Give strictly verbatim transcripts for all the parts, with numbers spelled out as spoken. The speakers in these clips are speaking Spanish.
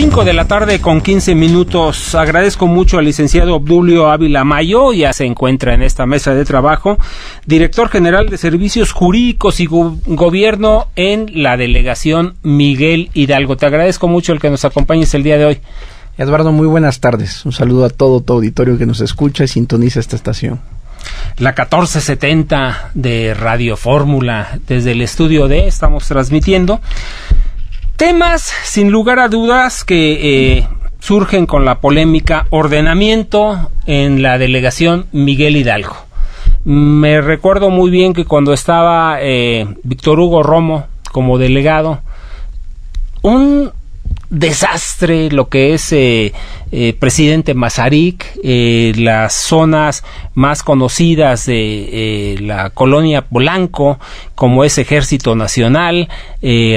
cinco de la tarde con quince minutos. Agradezco mucho al licenciado Obdulio Ávila Mayo, ya se encuentra en esta mesa de trabajo, director general de Servicios Jurídicos y Go- Gobierno en la delegación Miguel Hidalgo. Te agradezco mucho el que nos acompañes el día de hoy. Eduardo, muy buenas tardes. Un saludo a todo tu auditorio que nos escucha y sintoniza esta estación. La catorce setenta de Radio Fórmula, desde el estudio D, estamos transmitiendo temas, sin lugar a dudas, que eh, surgen con la polémica ordenamiento en la delegación Miguel Hidalgo. Me recuerdo muy bien que cuando estaba eh, Víctor Hugo Romo como delegado, un desastre lo que es eh, eh, Presidente Mazarik, eh, las zonas más conocidas de eh, la colonia Polanco, como es Ejército Nacional. eh,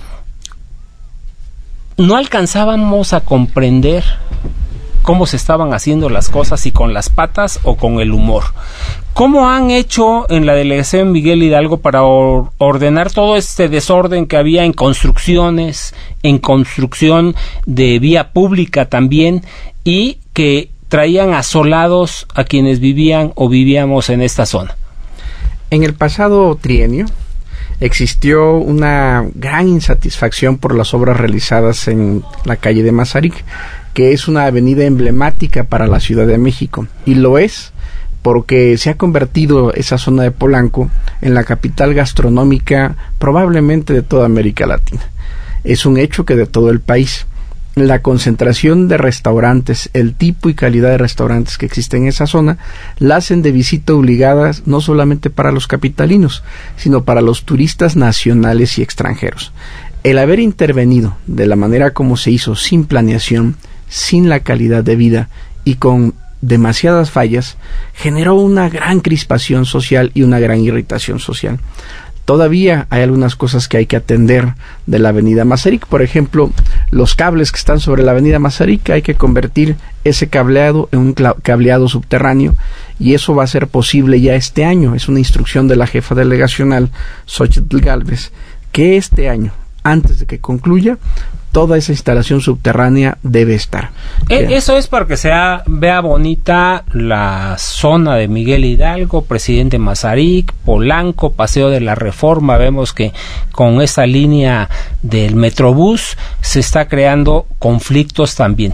no alcanzábamos a comprender cómo se estaban haciendo las cosas, si con las patas o con el humor. ¿Cómo han hecho en la delegación Miguel Hidalgo para or- ordenar todo este desorden que había en construcciones, en construcción de vía pública también, y que traían asolados a quienes vivían o vivíamos en esta zona? En el pasado trienio existió una gran insatisfacción por las obras realizadas en la calle de Mazarik, que es una avenida emblemática para la Ciudad de México, y lo es porque se ha convertido esa zona de Polanco en la capital gastronómica probablemente de toda América Latina. Es un hecho que de todo el país. La concentración de restaurantes, el tipo y calidad de restaurantes que existen en esa zona, la hacen de visita obligada no solamente para los capitalinos, sino para los turistas nacionales y extranjeros. El haber intervenido de la manera como se hizo, sin planeación, sin la calidad de vida y con demasiadas fallas, generó una gran crispación social y una gran irritación social. Todavía hay algunas cosas que hay que atender de la avenida Mazarik. Por ejemplo, los cables que están sobre la avenida Mazarik, hay que convertir ese cableado en un cableado subterráneo, y eso va a ser posible ya este año. Es una instrucción de la jefa delegacional, Xochitl Gálvez, que este año, antes de que concluya, toda esa instalación subterránea debe estar. Eh, eso es para que sea, vea bonita la zona de Miguel Hidalgo, Presidente Mazarik, Polanco, Paseo de la Reforma. Vemos que con esta línea del Metrobús se está creando conflictos también.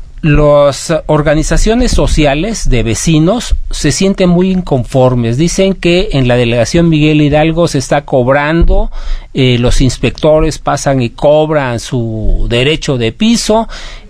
Las organizaciones sociales de vecinos se sienten muy inconformes. Dicen que en la delegación Miguel Hidalgo se está cobrando, eh, los inspectores pasan y cobran su derecho de piso,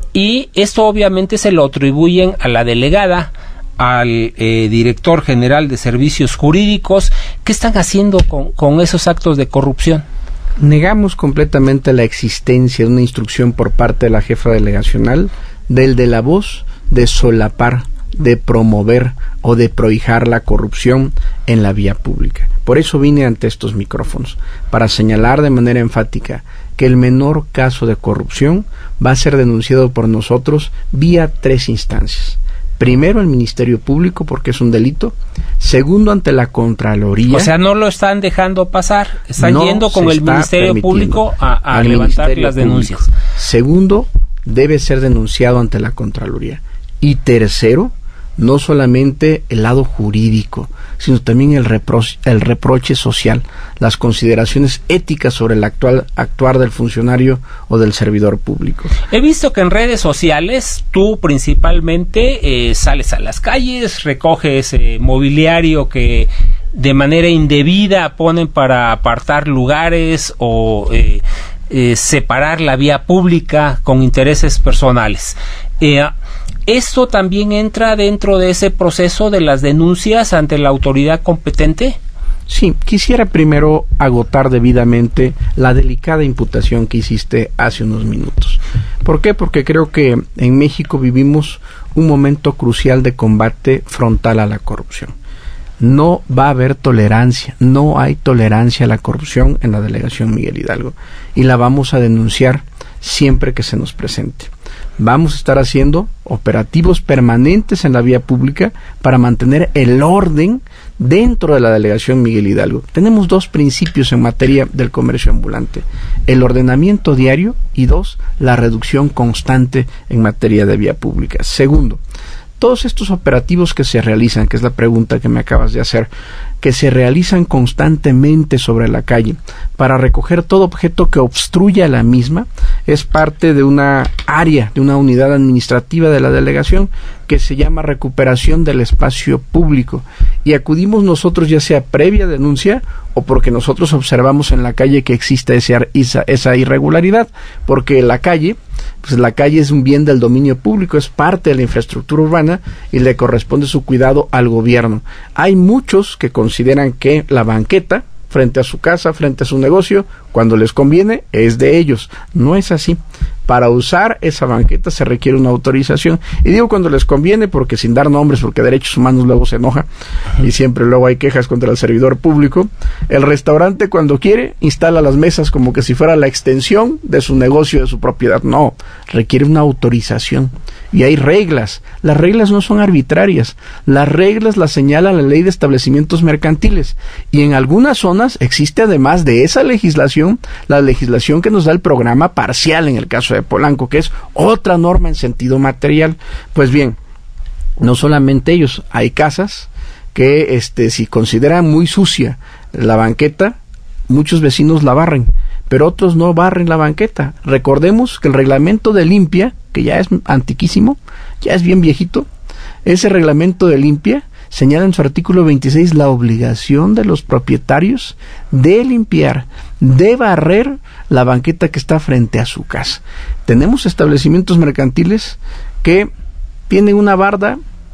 y esto obviamente se lo atribuyen a la delegada, al eh, director general de Servicios Jurídicos. ¿Qué están haciendo con, con esos actos de corrupción? Negamos completamente la existencia de una instrucción por parte de la jefa delegacional del de la voz de solapar, de promover o de prohijar la corrupción en la vía pública. Por eso vine ante estos micrófonos, para señalar de manera enfática que el menor caso de corrupción va a ser denunciado por nosotros vía tres instancias. Primero, el Ministerio Público, porque es un delito. Segundo, ante la Contraloría. O sea, no lo están dejando pasar, están no yendo con el Ministerio Público a, a levantar las denuncias. Público. Segundo, debe ser denunciado ante la Contraloría. Y tercero, no solamente el lado jurídico, sino también el, repro el reproche social, las consideraciones éticas sobre el actual actuar del funcionario o del servidor público. He visto que en redes sociales tú principalmente eh, sales a las calles, recoges eh, mobiliario que de manera indebida ponen para apartar lugares o eh, eh, separar la vía pública con intereses personales. Eh, ¿Esto también entra dentro de ese proceso de las denuncias ante la autoridad competente? Sí, quisiera primero agotar debidamente la delicada imputación que hiciste hace unos minutos. ¿Por qué? Porque creo que en México vivimos un momento crucial de combate frontal a la corrupción. No va a haber tolerancia, no hay tolerancia a la corrupción en la delegación Miguel Hidalgo, y la vamos a denunciar siempre que se nos presente. Vamos a estar haciendo operativos permanentes en la vía pública para mantener el orden dentro de la delegación Miguel Hidalgo, tenemos dos principios en materia del comercio ambulante: el ordenamiento diario y dos, la reducción constante en materia de vía pública. Segundo, todos estos operativos que se realizan, que es la pregunta que me acabas de hacer, que se realizan constantemente sobre la calle para recoger todo objeto que obstruya la misma, es parte de una área, de una unidad administrativa de la delegación que se llama recuperación del espacio público, y acudimos nosotros ya sea previa denuncia o porque nosotros observamos en la calle que existe esa, esa, esa irregularidad, porque la calle, pues la calle es un bien del dominio público, es parte de la infraestructura urbana y le corresponde su cuidado al gobierno. Hay muchos que consideran que la banqueta frente a su casa, frente a su negocio, cuando les conviene, es de ellos. No es así. Para usar esa banqueta se requiere una autorización. Y digo cuando les conviene porque, sin dar nombres, porque Derechos Humanos luego se enoja y siempre luego hay quejas contra el servidor público, el restaurante cuando quiere instala las mesas como que si fuera la extensión de su negocio, de su propiedad. No, requiere una autorización. Y hay reglas. Las reglas no son arbitrarias. Las reglas las señala la Ley de Establecimientos Mercantiles. Y en algunas zonas existe, además de esa legislación, la legislación que nos da el programa parcial en el caso de Polanco, que es otra norma en sentido material. Pues bien, no solamente ellos, hay casas que este, si consideran muy sucia la banqueta, muchos vecinos la barren, pero otros no barren la banqueta. Recordemos que el reglamento de limpia, que ya es antiquísimo, ya es bien viejito, ese reglamento de limpia señala en su artículo veintiséis la obligación de los propietarios de limpiar, de barrer la banqueta que está frente a su casa. Tenemos establecimientos mercantiles que tienen una barda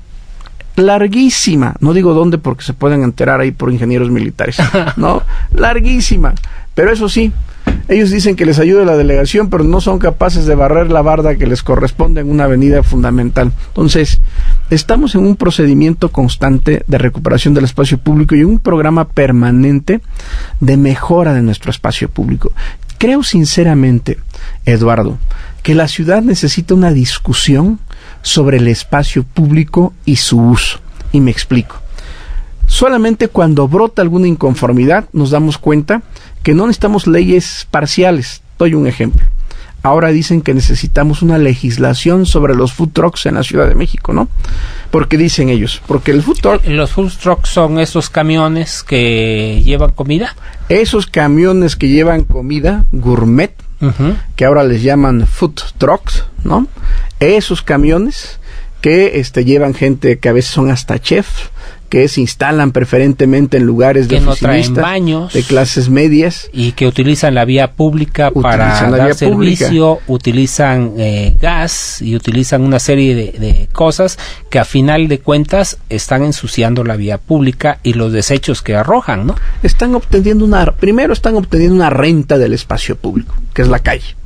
larguísima, no digo dónde porque se pueden enterar ahí por ingenieros militares, no, larguísima, pero eso sí, ellos dicen que les ayude la delegación, pero no son capaces de barrer la barda que les corresponde en una avenida fundamental. Entonces, estamos en un procedimiento constante de recuperación del espacio público y un programa permanente de mejora de nuestro espacio público. Creo sinceramente, Eduardo, que la ciudad necesita una discusión sobre el espacio público y su uso. Y me explico. Solamente cuando brota alguna inconformidad nos damos cuenta que no necesitamos leyes parciales. Doy un ejemplo. Ahora dicen que necesitamos una legislación sobre los food trucks en la Ciudad de México, ¿no? Porque dicen ellos, porque el food truck... ¿Los food trucks son esos camiones que llevan comida? Esos camiones que llevan comida gourmet, uh-huh, que ahora les llaman food trucks, ¿no? Esos camiones que este, llevan gente que a veces son hasta chef, que se instalan preferentemente en lugares de oficinistas, baños, de clases medias, y que utilizan la vía pública utilizan para la dar vía servicio, pública. utilizan eh, gas y utilizan una serie de, de cosas que a final de cuentas están ensuciando la vía pública y los desechos que arrojan, ¿no? Están obteniendo una, primero están obteniendo una renta del espacio público, que es la calle.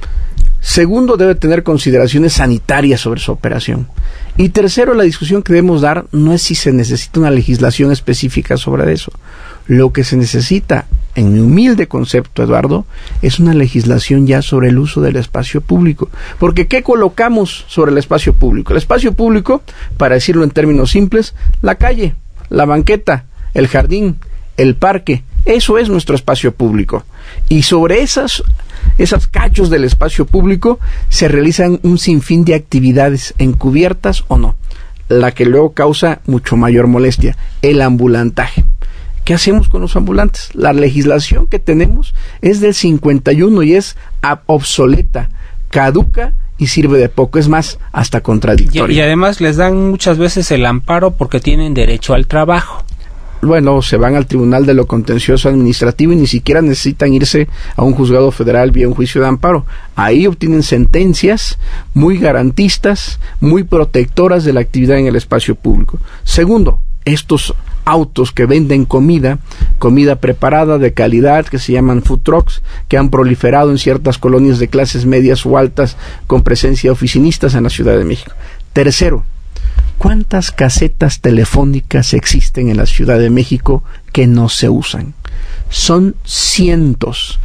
Segundo, debe tener consideraciones sanitarias sobre su operación. Y tercero, la discusión que debemos dar no es si se necesita una legislación específica sobre eso. Lo que se necesita, en mi humilde concepto, Eduardo, es una legislación ya sobre el uso del espacio público. Porque ¿qué colocamos sobre el espacio público? El espacio público, para decirlo en términos simples, la calle, la banqueta, el jardín, el parque. Eso es nuestro espacio público. Y sobre esas... Esos cachos del espacio público se realizan un sinfín de actividades, encubiertas o no. La que luego causa mucho mayor molestia, el ambulantaje. ¿Qué hacemos con los ambulantes? La legislación que tenemos es del cincuenta y uno y es obsoleta, caduca y sirve de poco, es más, hasta contradictoria. Y, y además les dan muchas veces el amparo porque tienen derecho al trabajo. Bueno, se van al Tribunal de lo Contencioso Administrativo y ni siquiera necesitan irse a un juzgado federal vía un juicio de amparo. Ahí obtienen sentencias muy garantistas, muy protectoras de la actividad en el espacio público. Segundo, estos autos que venden comida, comida preparada de calidad, que se llaman food trucks, que han proliferado en ciertas colonias de clases medias o altas con presencia de oficinistas en la Ciudad de México. Tercero, ¿cuántas casetas telefónicas existen en la Ciudad de México que no se usan? Son cientos,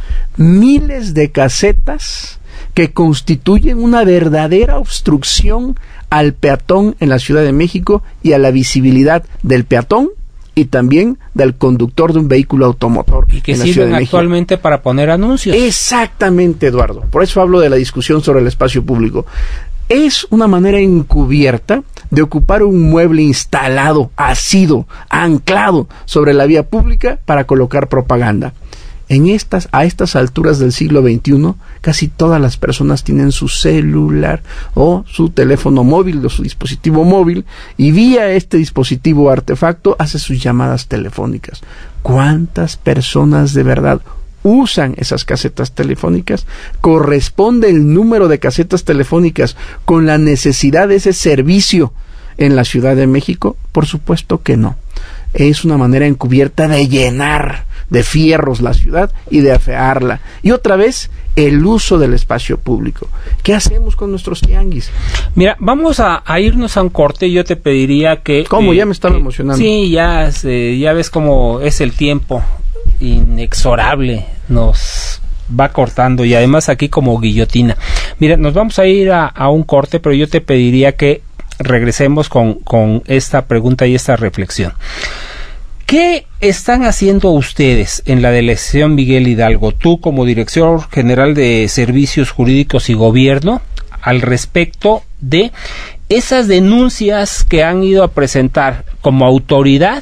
miles de casetas que constituyen una verdadera obstrucción al peatón en la Ciudad de México y a la visibilidad del peatón y también del conductor de un vehículo automotor. Y que sirven actualmente para poner anuncios. Exactamente, Eduardo. Por eso hablo de la discusión sobre el espacio público. Es una manera encubierta de ocupar un mueble instalado, asido, anclado sobre la vía pública para colocar propaganda. En estas, a estas alturas del siglo veintiuno, casi todas las personas tienen su celular o su teléfono móvil o su dispositivo móvil, y vía este dispositivo artefacto hace sus llamadas telefónicas. ¿Cuántas personas de verdad usan esas casetas telefónicas? ¿Corresponde el número de casetas telefónicas con la necesidad de ese servicio en la Ciudad de México? Por supuesto que no. Es una manera encubierta de llenar de fierros la ciudad y de afearla. Y otra vez, el uso del espacio público. ¿Qué hacemos con nuestros tianguis? Mira, vamos a, a irnos a un corte. Yo te pediría que... ¿Cómo? Eh, ya me estaba que, emocionando. Sí, ya, eh, ya ves cómo es el tiempo inexorable. Nos va cortando, y además aquí como guillotina. Mira, nos vamos a ir a, a un corte, pero yo te pediría que regresemos con, con esta pregunta y esta reflexión. ¿Qué están haciendo ustedes en la delegación Miguel Hidalgo, tú como director general de Servicios Jurídicos y Gobierno, al respecto de esas denuncias que han ido a presentar como autoridad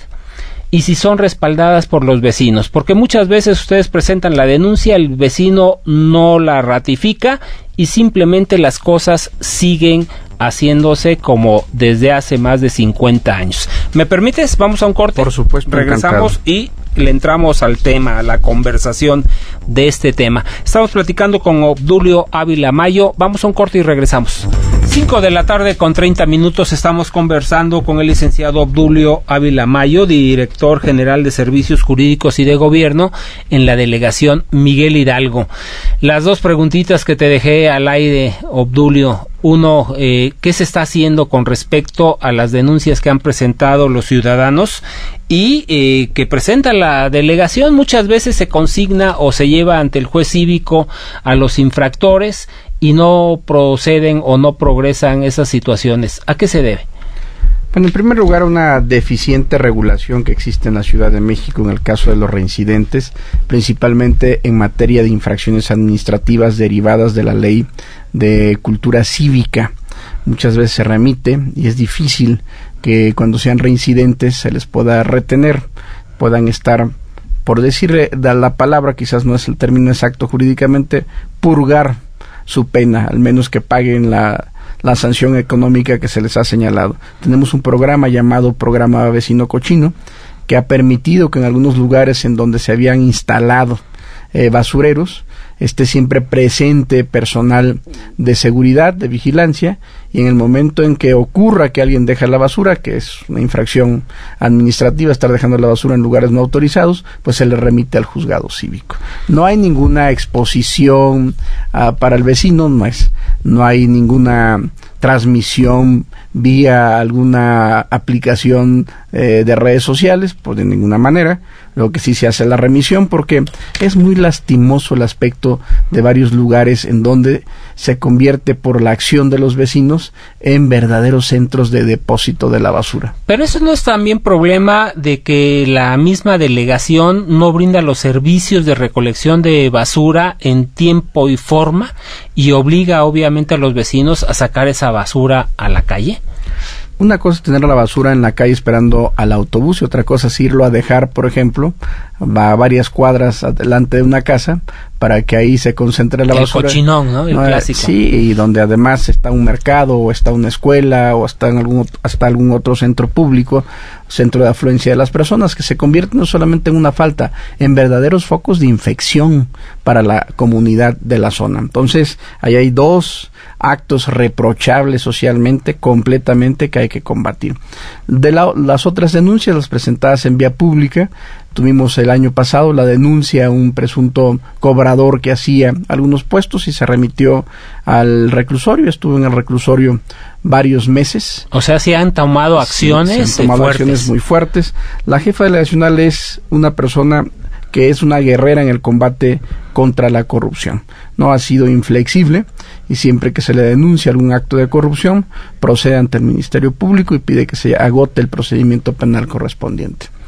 y si son respaldadas por los vecinos? Porque muchas veces ustedes presentan la denuncia, el vecino no la ratifica y simplemente las cosas siguen haciéndose como desde hace más de cincuenta años. ¿Me permites? Vamos a un corte. Por supuesto. Regresamos encantado. Y le entramos al tema, a la conversación de este tema. Estamos platicando con Obdulio Ávila Mayo. Vamos a un corte y regresamos. cinco de la tarde con treinta minutos. Estamos conversando con el licenciado Obdulio Ávila Mayo, director general de Servicios Jurídicos y de Gobierno en la delegación Miguel Hidalgo. Las dos preguntitas que te dejé al aire, Obdulio. Uno, eh, ¿qué se está haciendo con respecto a las denuncias que han presentado los ciudadanos y eh, que presenta la delegación? Muchas veces se consigna o se lleva ante el juez cívico a los infractores y no proceden o no progresan esas situaciones. ¿A qué se debe? Bueno, en primer lugar, una deficiente regulación que existe en la Ciudad de México en el caso de los reincidentes, principalmente en materia de infracciones administrativas derivadas de la ley de cultura cívica. Muchas veces se remite y es difícil que cuando sean reincidentes se les pueda retener, puedan estar, por decirle la palabra, quizás no es el término exacto jurídicamente, purgar su pena, al menos que paguen la la sanción económica que se les ha señalado. Tenemos un programa llamado Programa Vecino Cochino, que ha permitido que en algunos lugares en donde se habían instalado eh, basureros, esté siempre presente personal de seguridad, de vigilancia, y en el momento en que ocurra que alguien deja la basura, que es una infracción administrativa estar dejando la basura en lugares no autorizados, pues se le remite al juzgado cívico. No hay ninguna exposición uh, para el vecino, no es, no hay ninguna transmisión vía alguna aplicación eh, de redes sociales, pues de ninguna manera. Lo que sí se hace la remisión, porque es muy lastimoso el aspecto de varios lugares en donde se convierte por la acción de los vecinos en verdaderos centros de depósito de la basura. Pero eso no es también problema de que la misma delegación no brinda los servicios de recolección de basura en tiempo y forma y obliga obviamente a los vecinos a sacar esa basura a la calle. Una cosa es tener la basura en la calle esperando al autobús y otra cosa es irlo a dejar, por ejemplo, a varias cuadras adelante de una casa para que ahí se concentre la el basura. El cochinón, ¿no? El no, clásico. Sí, y donde además está un mercado o está una escuela o está en algún, hasta algún otro centro público, centro de afluencia de las personas, que se convierte no solamente en una falta, en verdaderos focos de infección para la comunidad de la zona. Entonces, ahí hay dos actos reprochables socialmente, completamente, que hay que combatir. De la, las otras denuncias, las presentadas en vía pública, tuvimos el año pasado la denuncia a un presunto cobrador que hacía algunos puestos y se remitió al reclusorio. Estuvo en el reclusorio varios meses. O sea, se han tomado acciones sí, se han tomado fuertes. acciones muy fuertes. La jefa delegacional es una persona que es una guerrera en el combate contra la corrupción. No ha sido inflexible y siempre que se le denuncia algún acto de corrupción, procede ante el Ministerio Público y pide que se agote el procedimiento penal correspondiente.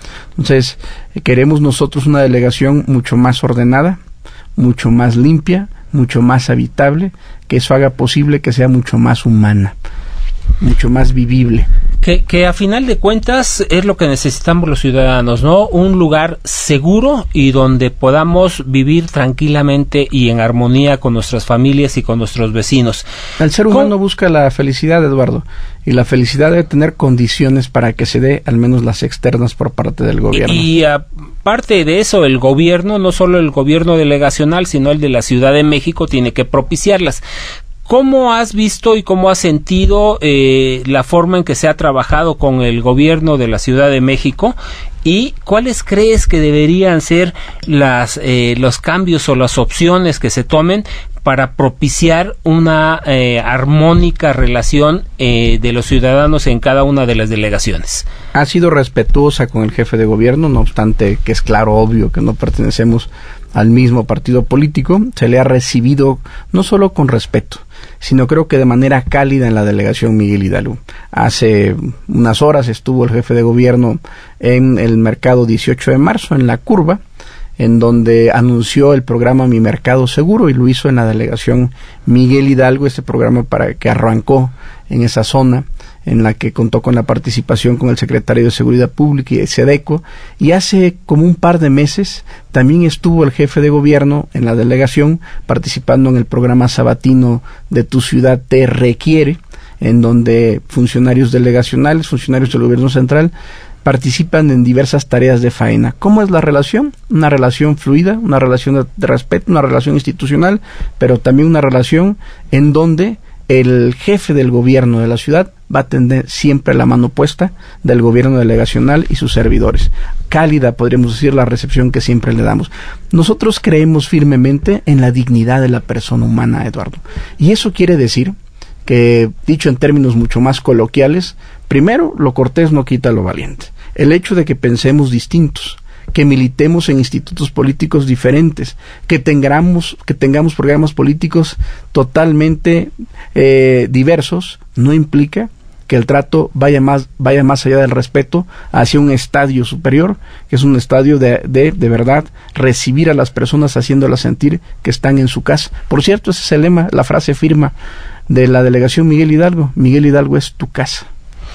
Entonces, eh, queremos nosotros una delegación mucho más ordenada, mucho más limpia, mucho más habitable, que eso haga posible que sea mucho más humana, mucho más vivible. Que, que a final de cuentas es lo que necesitamos los ciudadanos, ¿no? Un lugar seguro y donde podamos vivir tranquilamente y en armonía con nuestras familias y con nuestros vecinos. El ser humano ¿Cómo? busca la felicidad, Eduardo, y la felicidad debe tener condiciones para que se dé, al menos las externas, por parte del gobierno. Y, y aparte de eso, el gobierno, no solo el gobierno delegacional, sino el de la Ciudad de México, tiene que propiciarlas. ¿Cómo has visto y cómo has sentido eh, la forma en que se ha trabajado con el gobierno de la Ciudad de México? ¿Y cuáles crees que deberían ser las eh, los cambios o las opciones que se tomen para propiciar una eh, armónica relación eh, de los ciudadanos en cada una de las delegaciones? Ha sido respetuosa con el jefe de gobierno, no obstante que es claro, obvio, que no pertenecemos al mismo partido político. Se le ha recibido no solo con respeto, sino creo que de manera cálida en la delegación Miguel Hidalgo. Hace unas horas estuvo el jefe de gobierno en el mercado dieciocho de marzo, en La Curva, en donde anunció el programa Mi Mercado Seguro, y lo hizo en la delegación Miguel Hidalgo, este programa para que arrancó en esa zona, en la que contó con la participación con el secretario de Seguridad Pública y de SEDECO, y hace como un par de meses también estuvo el jefe de gobierno en la delegación participando en el programa sabatino de Tu Ciudad Te Requiere, en donde funcionarios delegacionales, funcionarios del gobierno central, participan en diversas tareas de faena. ¿Cómo es la relación? Una relación fluida, una relación de, de respeto, una relación institucional, pero también una relación en donde el jefe del gobierno de la ciudad va a tener siempre la mano puesta del gobierno delegacional y sus servidores. Cálida, podríamos decir, la recepción que siempre le damos. Nosotros creemos firmemente en la dignidad de la persona humana, Eduardo. Y eso quiere decir que, dicho en términos mucho más coloquiales, primero, lo cortés no quita lo valiente. El hecho de que pensemos distintos, que militemos en institutos políticos diferentes, que tengamos, que tengamos programas políticos totalmente eh, diversos, no implica que el trato vaya más, vaya más allá del respeto hacia un estadio superior, que es un estadio de, de, de verdad, recibir a las personas haciéndolas sentir que están en su casa. Por cierto, ese es el lema, la frase firma de la delegación Miguel Hidalgo: Miguel Hidalgo es tu casa.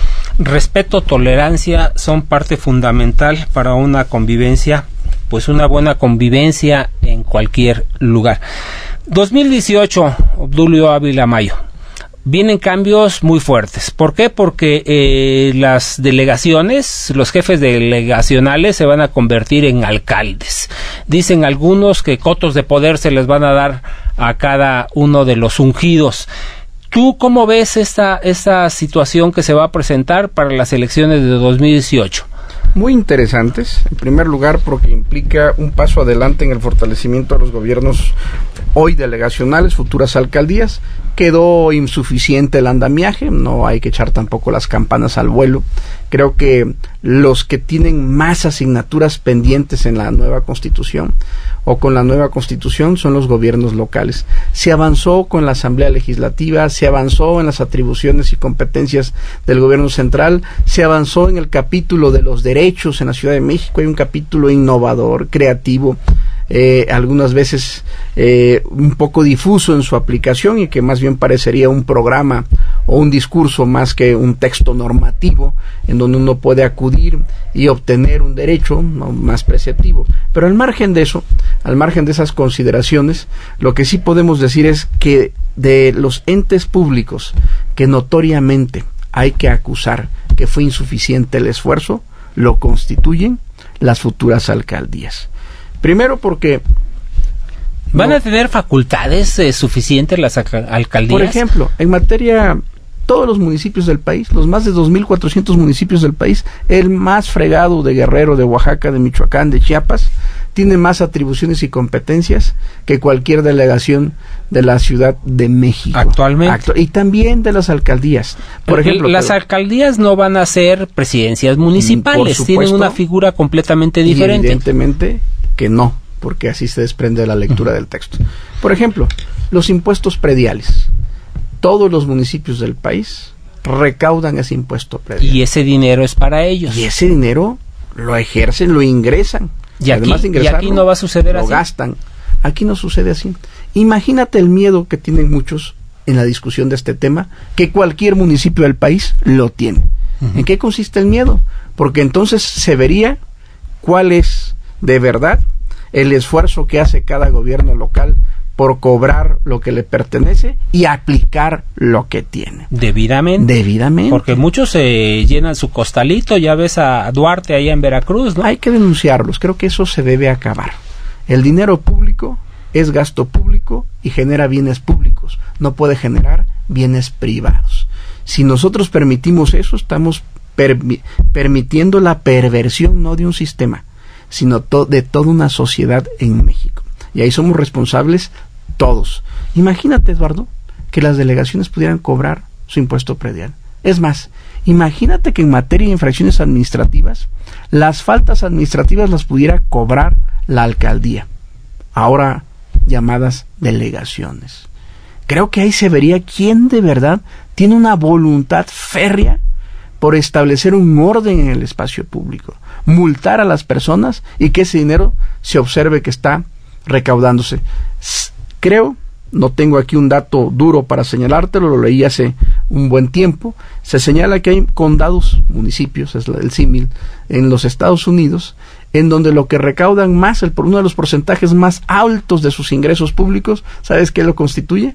Respeto, tolerancia son parte fundamental para una convivencia, pues una buena convivencia en cualquier lugar. dos mil dieciocho, Obdulio Ávila Mayo. Vienen cambios muy fuertes. ¿Por qué? Porque eh, las delegaciones, los jefes delegacionales se van a convertir en alcaldes. Dicen algunos que cotos de poder se les van a dar a cada uno de los ungidos. ¿Tú cómo ves esta, esta situación que se va a presentar para las elecciones de dos mil dieciocho? Muy interesantes, en primer lugar porque implica un paso adelante en el fortalecimiento de los gobiernos hoy delegacionales, futuras alcaldías. Quedó insuficiente el andamiaje, no hay que echar tampoco las campanas al vuelo. Creo que los que tienen más asignaturas pendientes en la nueva Constitución o con la nueva Constitución son los gobiernos locales. Se avanzó con la Asamblea Legislativa, se avanzó en las atribuciones y competencias del gobierno central, se avanzó en el capítulo de los derechos en la Ciudad de México. Hay un capítulo innovador, creativo, Eh, algunas veces eh, un poco difuso en su aplicación y que más bien parecería un programa o un discurso más que un texto normativo en donde uno puede acudir y obtener un derecho, ¿no?, más preceptivo. Pero al margen de eso, al margen de esas consideraciones, lo que sí podemos decir es que de los entes públicos que notoriamente hay que acusar que fue insuficiente el esfuerzo, lo constituyen las futuras alcaldías. Primero porque ¿van no, a tener facultades eh, suficientes las alcaldías? Por ejemplo, en materia, todos los municipios del país, los más de dos mil cuatrocientos municipios del país, el más fregado de Guerrero, de Oaxaca, de Michoacán, de Chiapas, tiene más atribuciones y competencias que cualquier delegación de la Ciudad de México. Actualmente. Actu- y también de las alcaldías. Por Porque ejemplo, las pero, alcaldías no van a ser presidencias municipales, por tienen supuesto, una figura completamente y diferente. evidentemente que no, porque así se desprende de la lectura del texto. Por ejemplo, los impuestos prediales. Todos los municipios del país recaudan ese impuesto predial. Y ese dinero es para ellos. Y ese dinero lo ejercen, lo ingresan. Y aquí, además de ingresarlo, y aquí no va a suceder lo así. Lo gastan. Aquí no sucede así. Imagínate el miedo que tienen muchos en la discusión de este tema, que cualquier municipio del país lo tiene. Uh-huh. ¿En qué consiste el miedo? Porque entonces se vería cuál es de verdad el esfuerzo que hace cada gobierno local por cobrar lo que le pertenece y aplicar lo que tiene. Debidamente. Debidamente. Porque muchos se eh, llenan su costalito, ya ves a Duarte allá en Veracruz, ¿no? Hay que denunciarlos, creo que eso se debe acabar. El dinero público es gasto público y genera bienes públicos, no puede generar bienes privados. Si nosotros permitimos eso, estamos permi- permitiendo la perversión no de un sistema, sino to- de toda una sociedad en México. Y ahí somos responsables todos. Imagínate, Eduardo, que las delegaciones pudieran cobrar su impuesto predial. Es más, imagínate que en materia de infracciones administrativas, las faltas administrativas las pudiera cobrar la alcaldía, ahora llamadas delegaciones. Creo que ahí se vería quién de verdad tiene una voluntad férrea por establecer un orden en el espacio público, multar a las personas y que ese dinero se observe que está recaudándose. Creo, no tengo aquí un dato duro para señalártelo, lo leí hace un buen tiempo, se señala que hay condados, municipios, es el símil, en los Estados Unidos, en donde lo que recaudan más, el, uno de los porcentajes más altos de sus ingresos públicos, ¿sabes qué lo constituye?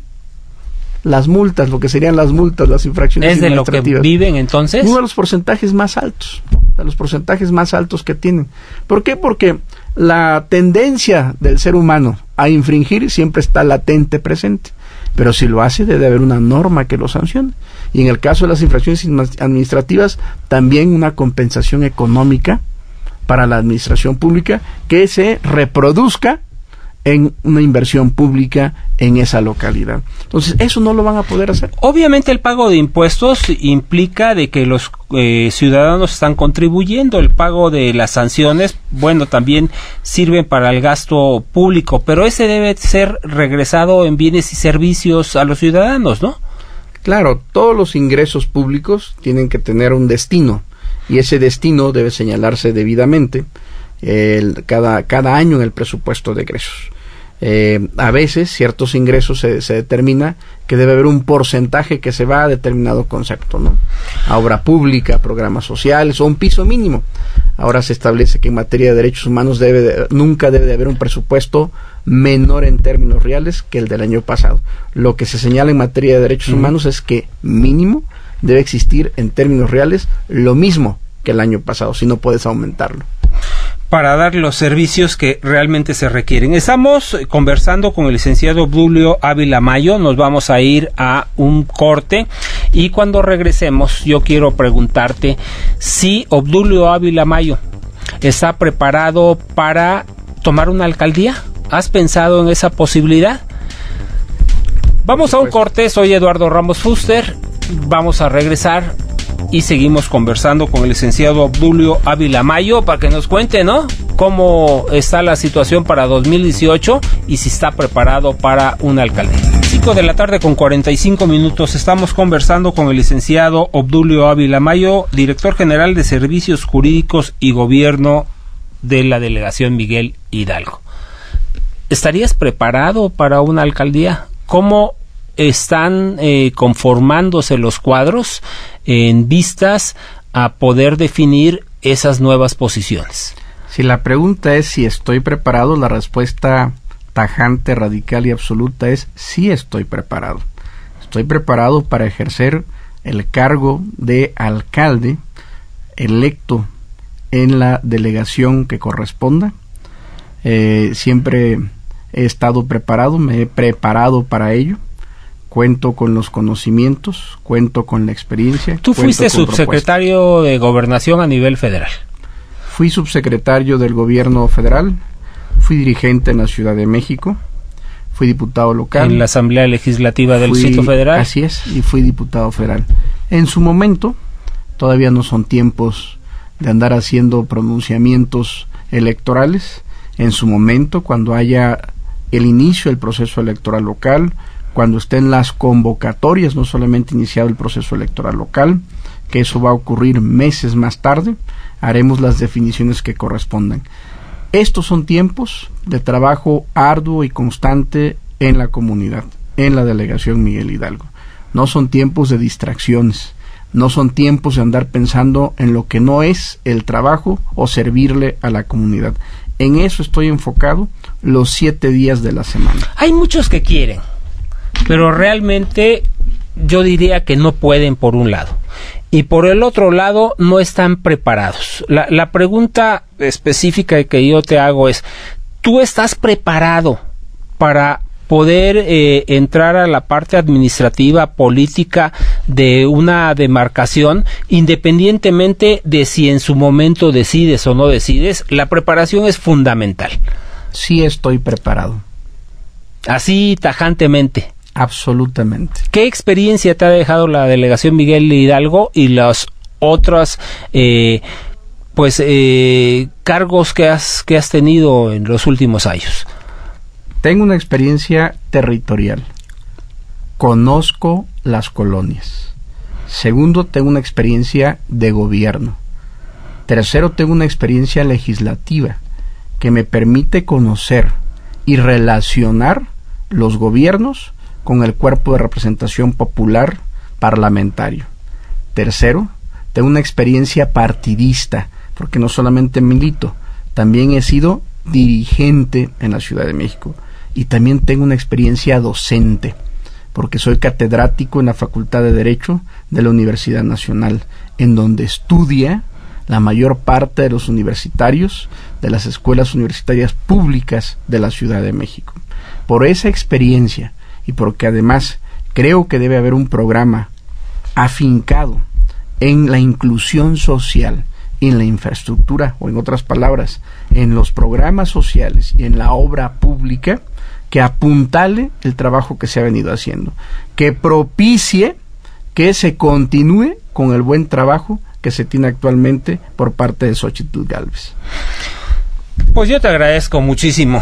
Las multas, lo que serían las multas, las infracciones ¿Es de lo que viven entonces? Uno de los porcentajes más altos, ¿no? De los porcentajes más altos que tienen. ¿Por qué? Porque la tendencia del ser humano a infringir siempre está latente presente, pero si lo hace debe haber una norma que lo sancione. Y en el caso de las infracciones administrativas, también una compensación económica para la administración pública que se reproduzca en una inversión pública en esa localidad. Entonces, eso no lo van a poder hacer. Obviamente el pago de impuestos implica de que los eh, ciudadanos están contribuyendo. El pago de las sanciones, bueno, también sirven para el gasto público, pero ese debe ser regresado en bienes y servicios a los ciudadanos, ¿no? Claro, todos los ingresos públicos tienen que tener un destino, y ese destino debe señalarse debidamente el, cada, cada año en el presupuesto de egresos. Eh, a veces ciertos ingresos se, se determina que debe haber un porcentaje que se va a determinado concepto, ¿no? A obra pública, programas sociales o un piso mínimo. Ahora se establece que en materia de derechos humanos debe de, nunca debe de haber un presupuesto menor en términos reales que el del año pasado. Lo que se señala en materia de derechos uh-huh. humanos es que mínimo debe existir en términos reales lo mismo que el año pasado, si no puedes aumentarlo, para dar los servicios que realmente se requieren. Estamos conversando con el licenciado Obdulio Ávila Mayo, nos vamos a ir a un corte y cuando regresemos yo quiero preguntarte si Obdulio Ávila Mayo está preparado para tomar una alcaldía. ¿Has pensado en esa posibilidad? Vamos a un corte, soy Eduardo Ramos Fuster, vamos a regresar y seguimos conversando con el licenciado Obdulio Ávila Mayo para que nos cuente, ¿no?, cómo está la situación para dos mil dieciocho y si está preparado para una alcaldía. cinco de la tarde con cuarenta y cinco minutos, estamos conversando con el licenciado Obdulio Ávila Mayo, director general de Servicios Jurídicos y Gobierno de la Delegación Miguel Hidalgo. ¿Estarías preparado para una alcaldía? ¿Cómo están eh, conformándose los cuadros en vistas a poder definir esas nuevas posiciones? Si la pregunta es si estoy preparado, la respuesta tajante, radical y absoluta es sí estoy preparado. Estoy preparado para ejercer el cargo de alcalde electo en la delegación que corresponda. Eh, siempre he estado preparado, me he preparado para ello. Cuento con los conocimientos, cuento con la experiencia. Tú fuiste subsecretario propuestas. de Gobernación a nivel federal. Fui subsecretario del gobierno federal, fui dirigente en la Ciudad de México, fui diputado local. En la Asamblea Legislativa del fui, Distrito Federal. Así es, y fui diputado federal. En su momento, todavía no son tiempos de andar haciendo pronunciamientos electorales. En su momento, cuando haya el inicio del proceso electoral local, cuando estén las convocatorias, no solamente iniciado el proceso electoral local, que eso va a ocurrir meses más tarde, haremos las definiciones que correspondan. Estos son tiempos de trabajo arduo y constante en la comunidad, en la delegación Miguel Hidalgo. No son tiempos de distracciones, no son tiempos de andar pensando en lo que no es el trabajo o servirle a la comunidad. En eso estoy enfocado los siete días de la semana. Hay muchos que quieren, pero realmente yo diría que no pueden por un lado. Y por el otro lado, no están preparados. La, la pregunta específica que yo te hago es, ¿tú estás preparado para poder eh, entrar a la parte administrativa, política de una demarcación, independientemente de si en su momento decides o no decides? La preparación es fundamental. Sí estoy preparado. Así tajantemente. Absolutamente. ¿Qué experiencia te ha dejado la delegación Miguel Hidalgo y los otros eh, pues eh, cargos que has que has tenido en los últimos años? Tengo una experiencia territorial. Conozco las colonias. Segundo, tengo una experiencia de gobierno. Tercero, tengo una experiencia legislativa que me permite conocer y relacionar los gobiernos con el cuerpo de representación popular parlamentario. Tercero, tengo una experiencia partidista, porque no solamente milito, también he sido dirigente en la Ciudad de México. Y también tengo una experiencia docente, porque soy catedrático en la Facultad de Derecho de la Universidad Nacional, en donde estudia la mayor parte de los universitarios de las escuelas universitarias públicas de la Ciudad de México. Por esa experiencia, y porque además creo que debe haber un programa afincado en la inclusión social, en la infraestructura, o en otras palabras, en los programas sociales y en la obra pública, que apuntale el trabajo que se ha venido haciendo, que propicie que se continúe con el buen trabajo que se tiene actualmente por parte de Xóchitl Gálvez. Pues yo te agradezco muchísimo,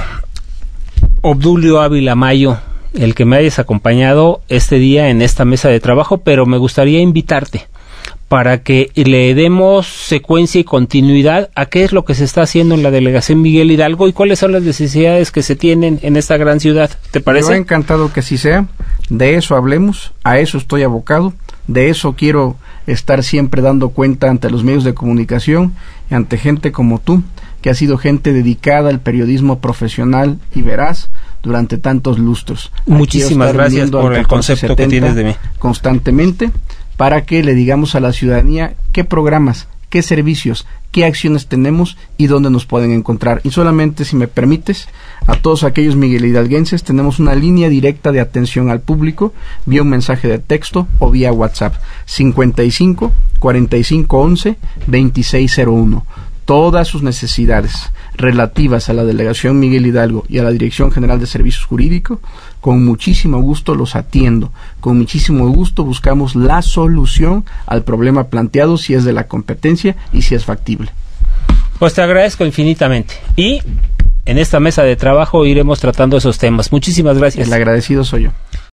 Obdulio Ávila Mayo, el que me hayas acompañado este día en esta mesa de trabajo, pero me gustaría invitarte para que le demos secuencia y continuidad a qué es lo que se está haciendo en la delegación Miguel Hidalgo y cuáles son las necesidades que se tienen en esta gran ciudad. ¿Te parece? Me ha encantado que así sea. De eso hablemos, a eso estoy abocado, de eso quiero estar siempre dando cuenta ante los medios de comunicación y ante gente como tú, que ha sido gente dedicada al periodismo profesional y veraz durante tantos lustros. Muchísimas gracias por el concepto que tienes de mí. Constantemente, para que le digamos a la ciudadanía qué programas, qué servicios, qué acciones tenemos y dónde nos pueden encontrar. Y solamente, si me permites, a todos aquellos miguel hidalguenses, tenemos una línea directa de atención al público, vía un mensaje de texto o vía WhatsApp, cincuenta y cinco, cuarenta y cinco, once, veintiséis cero uno. Todas sus necesidades relativas a la delegación Miguel Hidalgo y a la Dirección General de Servicios Jurídicos, con muchísimo gusto los atiendo, con muchísimo gusto buscamos la solución al problema planteado, si es de la competencia y si es factible. Pues te agradezco infinitamente y en esta mesa de trabajo iremos tratando esos temas. Muchísimas gracias. El agradecido soy yo.